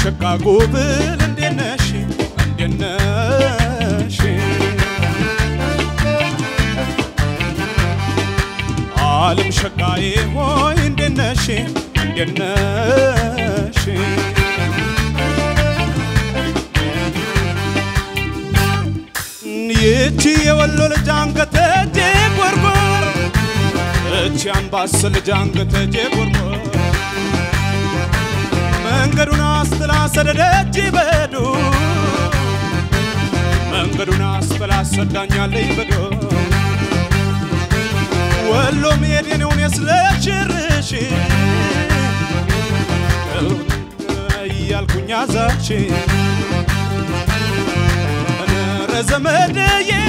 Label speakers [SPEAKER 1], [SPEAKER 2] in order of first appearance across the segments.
[SPEAKER 1] شقاقو بل اندناشي اندناشي عالم شقاي هوي اندناشي اندناشي يتي يولو لجانقة جيب وربور اتي انباس لجانقة جيب وربور منقدونا استلا سددت جيبدو منقدونا استلا سدانيا ليبدو ولو ميدين ونسلك شرشي يالكونيا زاشي رزمدي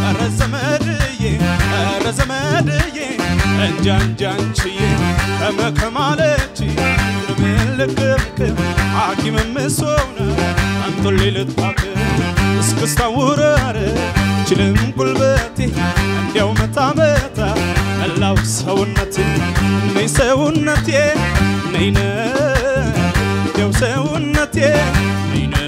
[SPEAKER 1] رزمدي انجان جانشي كما كمالتي ملكك حاكم مسونا انت اللي لطاك اسكستاورار چلم قلبتي يوم تامتا الله سونتي ني سونتي نينا يوم سونتي نينا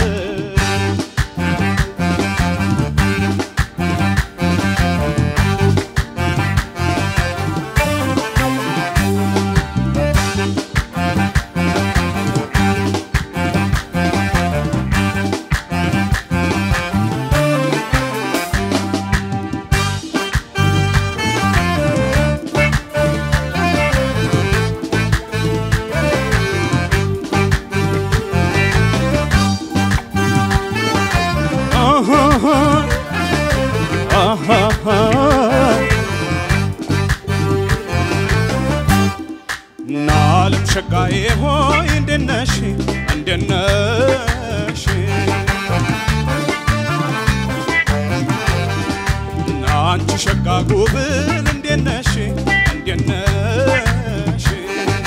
[SPEAKER 1] نعلم شقاي هوي اندناشي اندناشي نانتي شقاقو بل اندناشي اندناشي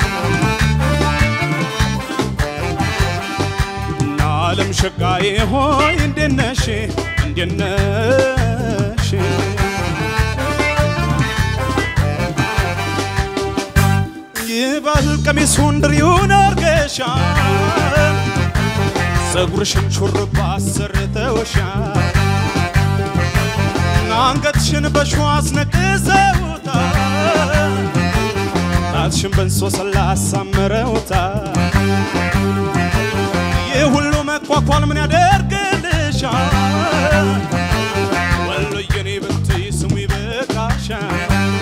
[SPEAKER 1] نعلم شقاي هوي اندناشي اندناشي يبال قميص هندريون ارقشا صغرشن شربا سرتوشا አንገትሽን በሽዋስ ነቅሰውታ ጣትሽን በንሶስ ላሳመረውታ የሁሉ መቋቋል ምን ያደርግልሻል ወሎየኔ ብትይ ስሙ ይበቃሻል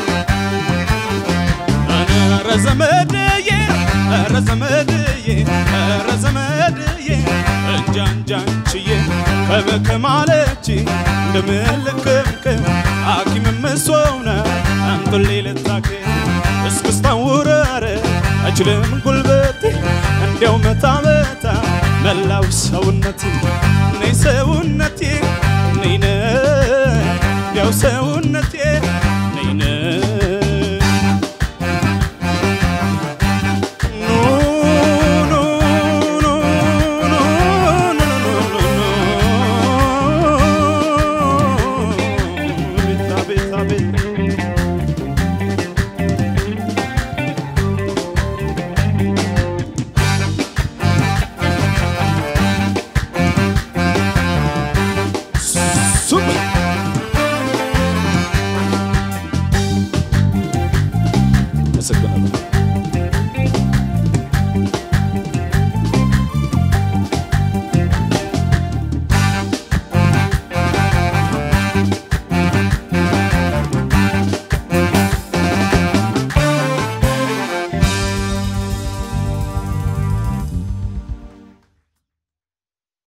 [SPEAKER 1] ረዘመድዬ እንጃንጃንችዬ ከመከማለች እንደምልክምክም አኪም መስዋውና አንተሌ ለታከ እስክስታውራረ አችልም ጉልበቴ እንዲያው መታመታ መላው ሰውነቴ ነይ ሰውነቴ ነይ ያው ሰውነቴ